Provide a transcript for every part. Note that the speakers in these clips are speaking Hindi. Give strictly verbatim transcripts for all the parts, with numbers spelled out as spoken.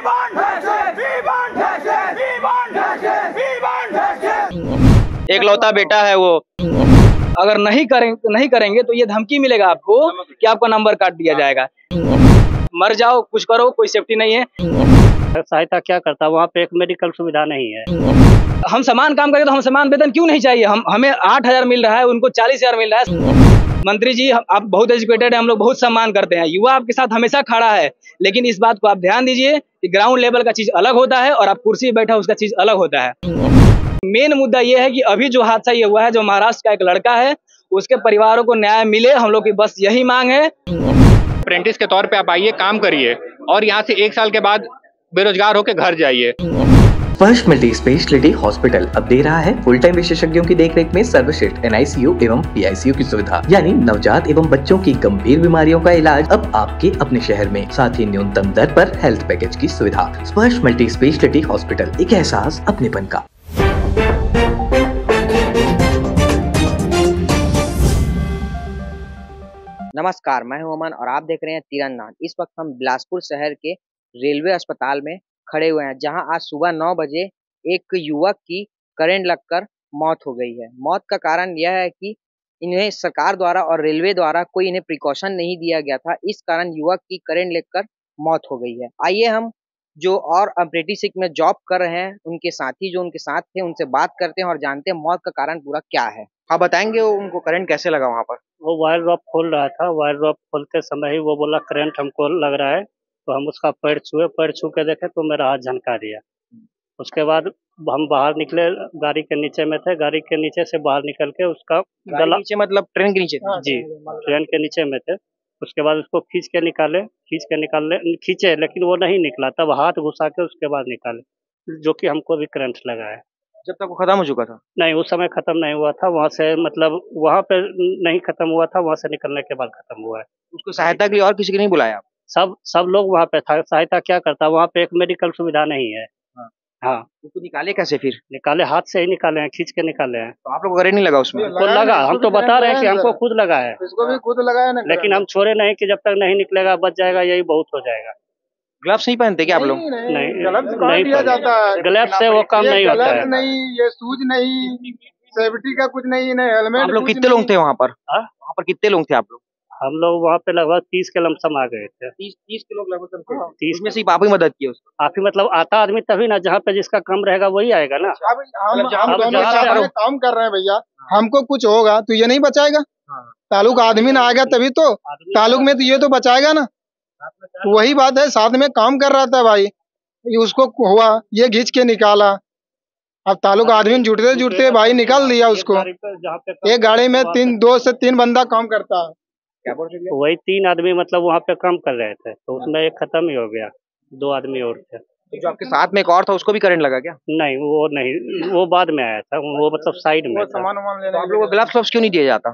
एकलौता बेटा है वो, अगर नहीं करें नहीं करेंगे तो ये धमकी मिलेगा आपको कि आपका नंबर काट दिया जाएगा। मर जाओ, कुछ करो, कोई सेफ्टी नहीं है। सहायता क्या करता है, वहाँ पे एक मेडिकल सुविधा नहीं है। हम समान काम करें तो हम समान वेतन क्यों नहीं चाहिए? हम हमें आठ हजार मिल रहा है, उनको चालीस हजार मिल रहा है। मंत्री जी, आप बहुत एजुकेटेड हैं, हम लोग बहुत सम्मान करते हैं, युवा आपके साथ हमेशा खड़ा है, लेकिन इस बात को आप ध्यान दीजिए कि ग्राउंड लेवल का चीज अलग होता है और आप कुर्सी बैठा उसका चीज अलग होता है। मेन मुद्दा ये है कि अभी जो हादसा ये हुआ है, जो महाराष्ट्र का एक लड़का है, उसके परिवारों को न्याय मिले, हम लोग की बस यही मांग है। अप्रेंटिस के तौर पे आप आइए, काम करिए और यहाँ से एक साल के बाद बेरोजगार होकर घर जाइए। स्पर्श मल्टी स्पेशलिटी हॉस्पिटल अब दे रहा है फुल टाइम विशेषज्ञों की देखरेख में सर्वश्रेष्ठ एन आई सी यू एवं पी आई सी यू की सुविधा, यानी नवजात एवं बच्चों की गंभीर बीमारियों का इलाज अब आपके अपने शहर में, साथ ही न्यूनतम दर पर हेल्थ पैकेज की सुविधा। स्पर्श मल्टी स्पेशलिटी हॉस्पिटल, एक एहसास अपनेपन का। नमस्कार, मैं हूं अमन और आप देख रहे हैं तीरंदाज। इस वक्त हम बिलासपुर शहर के रेलवे अस्पताल में खड़े हुए हैं, जहां आज सुबह नौ बजे एक युवक की करंट लगकर मौत हो गई है। मौत का कारण यह है कि इन्हें सरकार द्वारा और रेलवे द्वारा कोई इन्हें प्रिकॉशन नहीं दिया गया था, इस कारण युवक की करंट लगकर मौत हो गई है। आइए हम जो और अप्रेंटिसशिप में जॉब कर रहे हैं, उनके साथी जो उनके साथ थे, उनसे बात करते हैं और जानते हैं मौत का कारण पूरा क्या है। हाँ, बताएंगे उनको करंट कैसे लगा वहाँ पर? वो वायर ड्रॉप खोल रहा था, वायर ड्रॉप खोलते समय ही वो बोला करंट हमको लग रहा है, तो हम उसका पैर छुए, पैर छू के देखे तो मेरा हाथ झनका दिया। उसके बाद हम बाहर निकले, गाड़ी के नीचे में थे, गाड़ी के नीचे से बाहर निकल के उसका गला, नीचे मतलब ट्रेन के नीचे? जी, ट्रेन के नीचे में थे। उसके बाद उसको खींच के निकाले, खींच के निकाले खींचे लेकिन वो नहीं निकला, तब हाथ घुसा के उसके बाद निकाले, जो कि हमको भी करंट लगा है। जब तक वो खत्म हो चुका था? नहीं, उस समय खत्म नहीं हुआ था, वहाँ से मतलब वहाँ पे नहीं खत्म हुआ था, वहाँ से निकलने के बाद खत्म हुआ है। उसको सहायता के लिए और किसी को नहीं बुलाया? सब सब लोग वहाँ पे था, सहायता क्या करता, वहाँ पे एक मेडिकल सुविधा नहीं है। हाँ, हाँ। उसको निकाले कैसे फिर? निकाले, हाथ से ही निकाले हैं, खींच के निकाले हैं। तो आप लोग को करंट नहीं लगा उसमें? हमको लगा, हम तो बता रहे हैं कि हमको खुद लगा है, इसको भी खुद लगा है ना, लेकिन हम छोड़े नहीं कि जब तक नहीं निकलेगा, बच जाएगा, यही बहुत हो जाएगा। ग्लव्स नहीं पहनते क्या आप लोग? नहीं, ग्लव्स नहीं दिया जाता है, ग्लव्स से वो काम नहीं होता है। नहीं, ये शूज नहीं, सेफ्टी का कुछ नहीं, नहीं हेलमेट। आप लोग कितने लोग थे वहाँ पर? वहाँ पर कितने लोग थे आप लोग? हम लोग वहाँ पे लगभग तीस के लमसम आ गए थे। तीस तीस के लोग लगभग थे? तीस उसमें सिर्फ आप ही मदद की उसको? आप ही मतलब आता आदमी तभी ना, जहाँ पे जिसका कम रहेगा वही आएगा ना। अब हम हम दोनों काम कर रहे हैं भैया, हमको कुछ होगा तो ये नहीं बचाएगा? तालुक आदमी ना आएगा तभी तो, तालुक में तो ये तो बचाएगा ना। तो वही बात है, साथ में काम कर रहा था भाई, उसको हुआ, ये घींच के निकाला। अब तालुक आदमी जुटते जुटते भाई निकाल दिया उसको। एक गाड़ी में तीन दो से तीन बंदा काम करता है। वही तीन आदमी मतलब वहाँ पे काम कर रहे थे, तो उसमें एक खत्म ही हो गया, दो आदमी और थे। जो आपके साथ में एक और था, उसको भी करंट लगा क्या? नहीं, वो नहीं, वो बाद में आया था, वो मतलब साइड में था। सामान वामान लेने आप लोगों को ग्लव्स क्यों नहीं दिया जाता?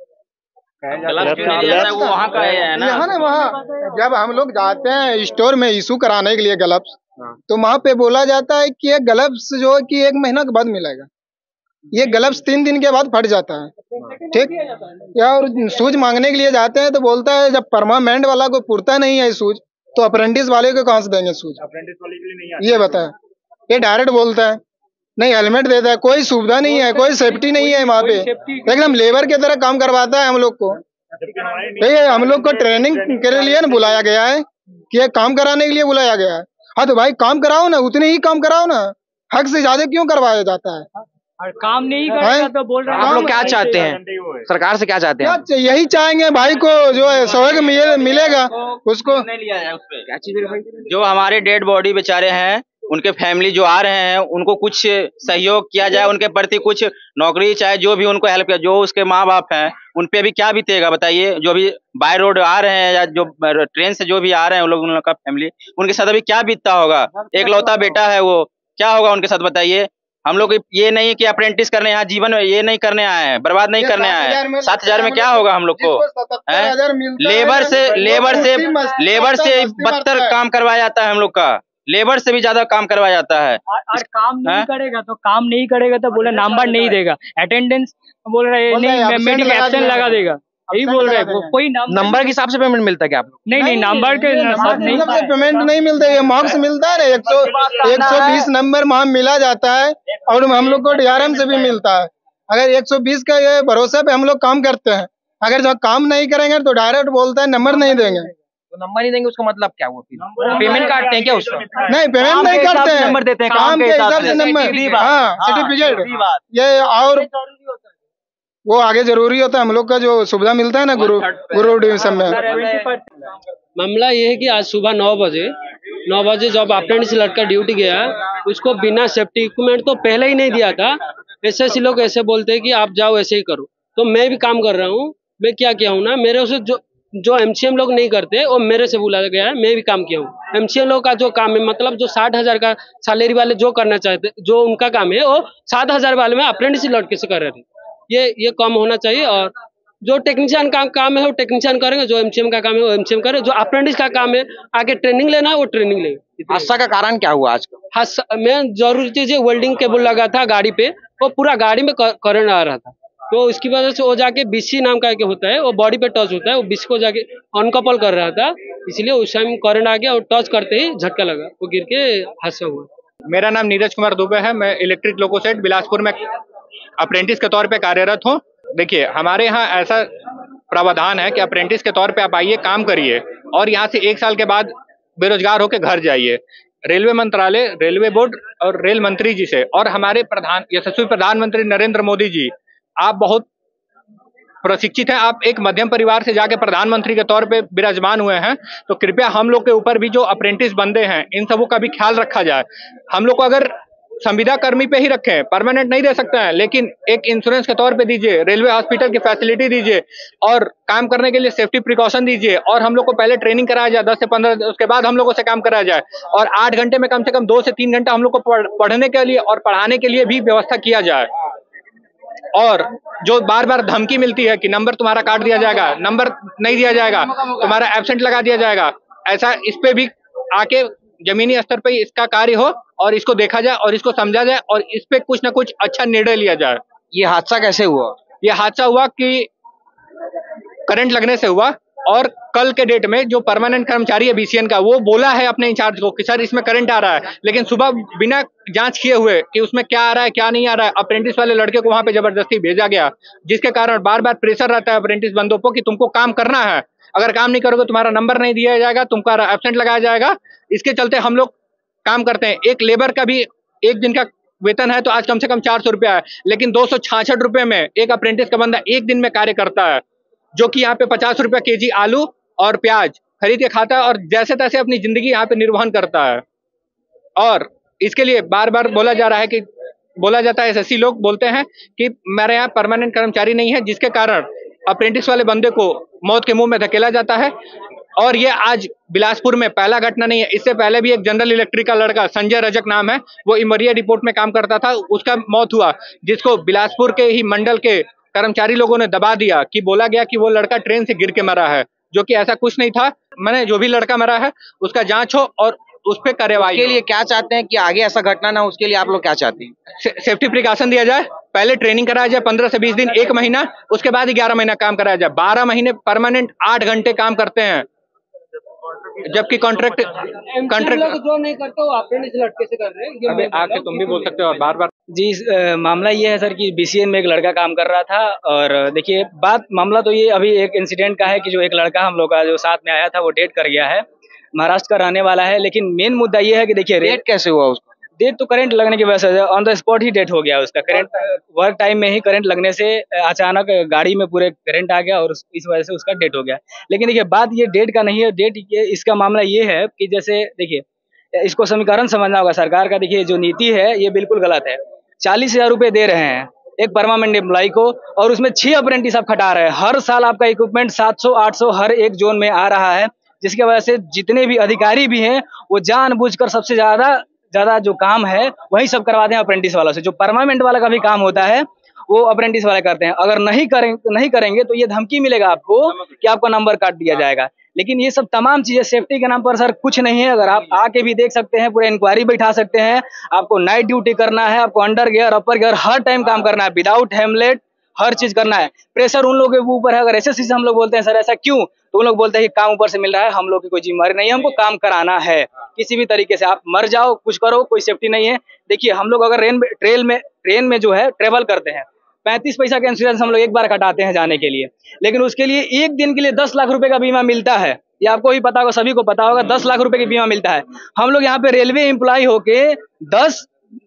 वहाँ का है ना, यहाँ ना, वहाँ जब हम लोग जाते हैं स्टोर में इशू कराने के लिए ग्लव्स, तो वहाँ पे बोला जाता है कि ये ग्लव्स जो है कि एक महीना के बाद मिलेगा, ये ग्लव्स तीन दिन के बाद फट जाता है। ठीक, या और शूज मांगने के लिए जाते हैं तो बोलता है जब परमानेंट वाला को पुरता नहीं है शूज, तो अप्रेंटिस वाले को कहाँ से देंगे शूज? अप्रेंटिस वाले के लिए नहीं आता, ये बताए। ये डायरेक्ट बोलता है, नहीं हेलमेट देता है, कोई सुविधा नहीं है, कोई सेफ्टी नहीं है वहाँ पे, एकदम लेबर की तरह काम करवाता है हम लोग को। ये हम लोग को ट्रेनिंग के लिए ना बुलाया गया है कि ये काम कराने के लिए बुलाया गया है। हाँ तो भाई काम कराओ ना, उतने ही काम कराओ ना, हक से ज्यादा क्यों करवाया जाता है? और काम नहीं करेगा तो बोल रहे हैं। आप लोग क्या चाहते हैं, सरकार से क्या चाहते हैं? क्या यही चाहेंगे भाई को जो है सहयोग मिलेगा उसको। क्या चीज है भाई? जो हमारे डेड बॉडी बेचारे हैं, उनके फैमिली जो आ रहे हैं, उनको कुछ सहयोग किया जाए, उनके प्रति कुछ नौकरी चाहे जो भी उनको हेल्प किया। जो उसके माँ बाप हैं उन पे भी क्या बीतेगा बताइए, जो भी बाय रोड आ रहे हैं या जो ट्रेन से जो भी आ रहे हैं उन लोग, उनका फैमिली, उनके साथ अभी क्या बीतता होगा। एकलौता बेटा है वो, क्या होगा उनके साथ बताइए। हम लोग ये नहीं है कि अप्रेंटिस करने यहाँ जीवन में ये नहीं करने आए हैं, बर्बाद नहीं करने आए हैं। सात हजार में क्या होगा हम लोग को? लेबर से लेबर से लेबर से बदतर काम करवाया जाता है हम लोग का, लेबर से भी ज्यादा काम करवाया जाता है। और काम नहीं करेगा तो काम नहीं करेगा तो बोले नंबर नहीं देगा, अटेंडेंस बोल रहे नहीं, मेडिकल एब्सेंट लगा देगा। यही बोल रहे हैं वो कोई नंबर के हिसाब से पेमेंट मिलता है क्या आप लोग? नहीं नहीं नंबर के साथ नहीं मतलब से पेमेंट नहीं मिलता है, मार्क्स मिलता है ना, एक सौ एक सौ बीस नंबर वहाँ मिला जाता है और हम लोग को डीआरएम से भी मिलता है। अगर एक सौ बीस का ये भरोसा पे हम लोग काम करते हैं, अगर जो काम नहीं करेंगे तो डायरेक्ट बोलता है नंबर नहीं देंगे। तो नंबर नहीं देंगे उसका मतलब क्या हुआ? फिर पेमेंट काटते हैं क्या उसका? नहीं, पेमेंट नहीं करते हैं, नंबर देते हैं काम के हिसाब से नंबर। हाँ, सर्टिफिकेट ये और वो आगे जरूरी होता है हम लोग का जो सुविधा मिलता है ना गुरु गुरु डिवीजन में। मामला ये है कि आज सुबह नौ बजे नौ बजे जब अप्रेंटिस लड़का ड्यूटी गया, उसको बिना सेफ्टी इक्विपमेंट तो पहले ही नहीं दिया था। ऐसे लोग ऐसे बोलते हैं कि आप जाओ ऐसे ही करो, तो मैं भी काम कर रहा हूँ। मैं क्या किया हूँ ना, मेरे से जो जो एमसीएम लोग नहीं करते वो मेरे से बुलाया गया है, मैं भी काम किया हूँ। एमसीएम लोग का जो काम है, मतलब जो साठ हजार का सैलरी वाले जो करना चाहते, जो उनका काम है वो सात हजार वाले में अप्रेंटिस लड़के से कर रहे थे। ये ये कम होना चाहिए। और जो टेक्नीशियन का काम है वो टेक्नीशियन करेंगे, जो एमसीएम का काम है वो एमसीएम करे, जो अप्रेंटिस का काम है आगे ट्रेनिंग लेना है वो ट्रेनिंग ले। हादसा का कारण क्या हुआ आज? हादसा में जरूरी चीज है, वेल्डिंग केबल लगा था गाड़ी पे, वो पूरा गाड़ी में करंट आ रहा था, तो उसकी वजह से वो जाके बीसी नाम का होता है, वो बॉडी पे टच होता है, वो बीसी को जाके अनकपल कर रहा था, इसलिए उस टाइम करंट आ गया और टच करते ही झटका लगा, वो गिर के हादसा हुआ। मेरा नाम नीरज कुमार दुबे है। मैं इलेक्ट्रिक लोको सेट बिलासपुर में अप्रेंटिस के तौर पे कार्यरत हूँ। देखिए, हमारे यहाँ ऐसा प्रावधान है कि अप्रेंटिस के तौर पे आप आइए, काम करिए और यहाँ से एक साल के बाद बेरोजगार होकर घर जाइए। रेलवे मंत्रालय, रेलवे बोर्ड और रेल मंत्री जी से और हमारे प्रधान यशस्वी प्रधानमंत्री नरेंद्र मोदी जी, आप बहुत प्रशिक्षित हैं, आप एक मध्यम परिवार से जाके प्रधानमंत्री के तौर पे विराजमान हुए हैं, तो कृपया हम लोग के ऊपर भी जो अप्रेंटिस बंदे हैं इन सबों का भी ख्याल रखा जाए। हम लोग को अगर संविदा कर्मी पे ही रखें, परमानेंट नहीं दे सकते हैं, लेकिन एक इंश्योरेंस के तौर पे दीजिए, रेलवे हॉस्पिटल की फैसिलिटी दीजिए और काम करने के लिए सेफ्टी प्रिकॉशन दीजिए और हम लोग को पहले ट्रेनिंग कराया जाए दस से पंद्रह, उसके बाद हम लोगों से काम कराया जाए और आठ घंटे में कम से कम दो से तीन घंटा हम लोग को पढ़ने के लिए और पढ़ाने के लिए भी व्यवस्था किया जाए। और जो बार बार धमकी मिलती है कि नंबर तुम्हारा काट दिया जाएगा, नंबर नहीं दिया जाएगा, तुम्हारा एब्सेंट लगा दिया जाएगा, ऐसा इस पे भी आके जमीनी स्तर पे इसका कार्य हो और इसको देखा जाए और इसको समझा जाए और इस पे कुछ ना कुछ अच्छा निर्णय लिया जाए। ये हादसा कैसे हुआ? ये हादसा हुआ कि करंट लगने से हुआ और कल के डेट में जो परमानेंट कर्मचारी है बीसीएन का, वो बोला है अपने इंचार्ज को कि सर इसमें करंट आ रहा है, लेकिन सुबह बिना जांच किए हुए कि उसमें क्या आ रहा है क्या नहीं आ रहा है, अप्रेंटिस वाले लड़के को वहां पे जबरदस्ती भेजा गया, जिसके कारण बार बार प्रेशर रहता है अप्रेंटिस बंदों को कि तुमको काम करना है, अगर काम नहीं करोगे तुम्हारा नंबर नहीं दिया जाएगा, तुमका एब्सेंट लगाया जाएगा। इसके चलते हम लोग काम करते हैं। एक लेबर का भी एक दिन का वेतन है तो आज कम से कम चार सौ रुपया है, लेकिन दो सौ छाछठ रुपये में एक अप्रेंटिस का बंदा एक दिन में कार्य करता है, जो कि यहाँ पे पचास रुपया के जी आलू और प्याज खरीद के खाता है और जैसे तैसे अपनी जिंदगी यहाँ पे निर्वहन करता है। और इसके लिए बार बार बोला जा रहा है कि बोला जाता है, एसएससी लोग बोलते हैं कि मेरे यहाँ परमानेंट कर्मचारी नहीं है, जिसके कारण अप्रेंटिस वाले बंदे को मौत के मुंह में धकेला जाता है। और ये आज बिलासपुर में पहला घटना नहीं है, इससे पहले भी एक जनरल इलेक्ट्रिक का लड़का संजय रजक नाम है, वो इमरिया डिपोट में काम करता था, उसका मौत हुआ, जिसको बिलासपुर के ही मंडल के कर्मचारी लोगों ने दबा दिया कि बोला गया कि वो लड़का ट्रेन से गिर के मरा है, जो कि ऐसा कुछ नहीं था। मैंने जो भी लड़का मरा है उसका जांच हो और उस पर कार्रवाई। के लिए क्या चाहते हैं कि आगे ऐसा घटना ना, उसके लिए आप लोग क्या चाहते हैं? से, सेफ्टी प्रिकॉशन दिया जाए, पहले ट्रेनिंग कराया जाए पंद्रह से बीस दिन, एक महीना, उसके बाद ग्यारह महीना काम कराया जाए। बारह महीने परमानेंट आठ घंटे काम करते हैं, जबकि कॉन्ट्रैक्ट कॉन्ट्रैक्ट जो नहीं करते वो अप्रेंटिस लड़के से कर रहे हैं। अबे आके तुम भी बोल सकते हो और बार बार। जी, आ, मामला ये है सर कि बीसीएन में एक लड़का काम कर रहा था और देखिए बात मामला तो ये अभी एक इंसिडेंट का है कि जो एक लड़का हम लोग का जो साथ में आया था वो डेट कर गया है, महाराष्ट्र का रहने वाला है। लेकिन मेन मुद्दा ये है कि देखिए डेट कैसे हुआ उसका? डेट तो करंट लगने की वजह से ऑन द स्पॉट ही डेट हो गया उसका। करंट वर्क टाइम में ही करंट लगने से अचानक गाड़ी में पूरे करंट आ गया और इस वजह से उसका डेट हो गया। लेकिन देखिए बात ये डेट का नहीं है, डेट ये इसका मामला ये है कि जैसे देखिए इसको समीकरण समझना होगा सरकार का। देखिए जो नीति है ये बिल्कुल गलत है। चालीस हजार रुपये दे रहे हैं एक परमानेंट एम्प्लॉय को और उसमें छह अप्रेंटिस आप खटा रहे हैं। हर साल आपका इक्विपमेंट सात सौ आठ सौ हर एक जोन में आ रहा है, जिसकी वजह से जितने भी अधिकारी भी हैं वो जानबूझकर सबसे ज्यादा ज्यादा जो काम है वही सब करवाते हैं अप्रेंटिस वालों से। जो परमानेंट वाला का भी काम होता है वो अप्रेंटिस वाले करते हैं। अगर नहीं करेंगे नहीं करेंगे तो ये धमकी मिलेगा आपको कि आपका नंबर काट दिया जाएगा। लेकिन ये सब तमाम चीजें सेफ्टी के नाम पर सर कुछ नहीं है। अगर आप आके भी देख सकते हैं, पूरे इंक्वायरी बैठा सकते हैं। आपको नाइट ड्यूटी करना है, आपको अंडर गियर अपर गियर हर टाइम काम करना है, विदाउट हेमलेट हर चीज करना है। प्रेशर उन लोगों के ऊपर है। अगर ऐसे चीज हम लोग बोलते हैं सर ऐसा क्यों, तो उन लोग बोलते हैं कि काम ऊपर से मिल रहा है, हम लोग की कोई जिम्मेदारी नहीं है, हमको काम कराना है किसी भी तरीके से। आप मर जाओ कुछ करो, कोई सेफ्टी नहीं है। देखिए हम लोग अगर रेन ट्रेन में ट्रेन में जो है ट्रेवल करते हैं, पैंतीस पैसा का इंश्योरेंस हम लोग एक बार कटाते हैं जाने के लिए, लेकिन उसके लिए एक दिन के लिए दस लाख रुपए का बीमा मिलता है। ये आपको ही पता होगा, सभी को पता होगा, दस लाख रुपए की बीमा मिलता है। हम लोग यहाँ पे रेलवे एम्प्लॉय होके दस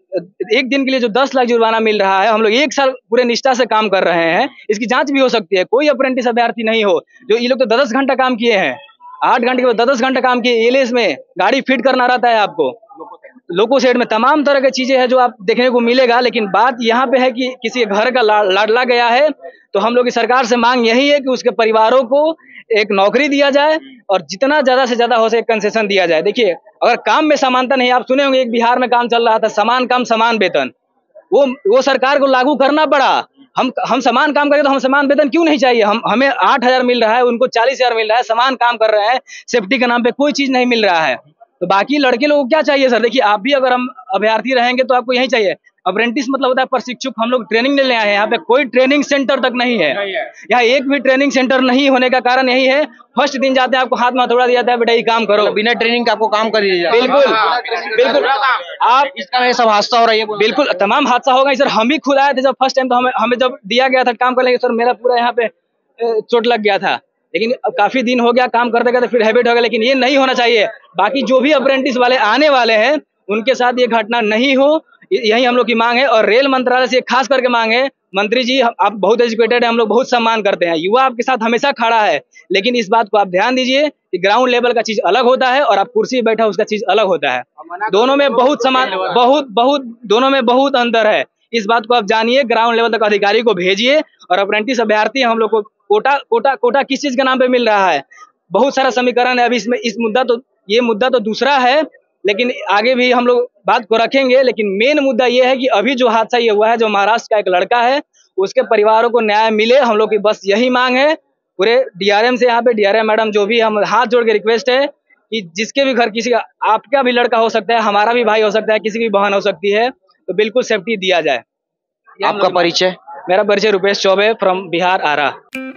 एक दिन के लिए जो दस लाख जुर्माना मिल रहा है, हम लोग एक साल पूरे निष्ठा से काम कर रहे हैं। इसकी जांच भी हो सकती है। कोई अप्रेंटिस अभ्यर्थी नहीं हो जो ये लोग तो दस दस घंटा काम किए हैं, आठ घंटे के बाद दस दस घंटा काम किए। एलएस में गाड़ी फिट करना रहता है आपको, लोको सेट में तमाम तरह की चीजें हैं जो आप देखने को मिलेगा। लेकिन बात यहाँ पे है कि किसी के घर का ला, लाडला गया है, तो हम लोग की सरकार से मांग यही है कि उसके परिवारों को एक नौकरी दिया जाए और जितना ज्यादा से ज्यादा हो सके कंसेशन दिया जाए। देखिए अगर काम में समानता नहीं, आप सुने होंगे एक बिहार में काम चल रहा था, समान काम समान वेतन, वो वो सरकार को लागू करना पड़ा। हम हम समान काम करें तो हम समान वेतन क्यों नहीं चाहिए? हम हमें आठ हजार मिल रहा है, उनको चालीस हजार मिल रहा है, समान काम कर रहे हैं, सेफ्टी के नाम पे कोई चीज नहीं मिल रहा है। तो बाकी लड़के लोगों को क्या चाहिए सर? देखिए आप भी अगर हम अभ्यर्थी रहेंगे तो आपको यही चाहिए। अप्रेंटिस मतलब होता है प्रशिक्षक। हम लोग ट्रेनिंग लेने आए हैं, यहाँ पे कोई ट्रेनिंग सेंटर तक नहीं है। यहाँ एक भी ट्रेनिंग सेंटर नहीं होने का कारण यही है, फर्स्ट दिन जाते हैं आपको हाथ में हथौड़ा दिया जाता है, बेटा ये काम करो, बिना ट्रेनिंग का आपको काम कर दिया जाए। बिल्कुल बिल्कुल। आप इसका सब हादसा हो रहा है, बिल्कुल तमाम हादसा होगा सर। हम ही खुद आए थे जब फर्स्ट टाइम, तो हमें हमें जब दिया गया था काम करने, सर मेरा पूरा यहाँ पे चोट लग गया था। लेकिन अब काफी दिन हो गया काम करते करते, फिर हैबिट हो गया। लेकिन ये नहीं होना चाहिए। बाकी जो भी अप्रेंटिस वाले आने वाले हैं उनके साथ ये घटना नहीं हो, यही हम लोग की मांग है। और रेल मंत्रालय से खास करके मांग है, मंत्री जी आप बहुत एजुकेटेड है, हम लोग बहुत सम्मान करते हैं, युवा आपके साथ हमेशा खड़ा है, लेकिन इस बात को आप ध्यान दीजिए कि ग्राउंड लेवल का चीज अलग होता है और आप कुर्सी बैठा उसका चीज अलग होता है। दोनों में बहुत समान बहुत बहुत दोनों में बहुत अंतर है। इस बात को आप जानिए, ग्राउंड लेवल तक अधिकारी को भेजिए। और अप्रेंटिस अभ्यर्थी हम लोग को कोटा कोटा कोटा किस चीज के नाम पे मिल रहा है? बहुत सारा समीकरण है अभी इसमें। इस मुद्दा तो ये मुद्दा तो दूसरा है, लेकिन आगे भी हम लोग बात को रखेंगे। लेकिन मेन मुद्दा ये है कि अभी जो हादसा ये हुआ है, जो महाराष्ट्र का एक लड़का है, उसके परिवारों को न्याय मिले, हम लोग की बस यही मांग है। पूरे डीआरएम से, यहाँ पे डीआरएम मैडम जो भी, हम हाथ जोड़ के रिक्वेस्ट है कि जिसके भी घर किसी का, आपका भी लड़का हो सकता है, हमारा भी भाई हो सकता है, किसी की बहन हो सकती है, तो बिल्कुल सेफ्टी दिया जाए। आपका परिचय? मेरा परिचय रुपेश चौबे फ्रॉम बिहार आरा।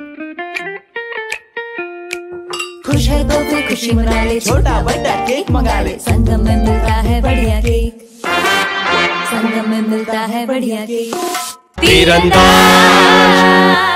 खुश है तो फिर खुशी मना ले, छोटा बड़ा केक मंगा ले, संगम में मिलता है बढ़िया केक, संगम में मिलता है बढ़िया केक। तीरंदाज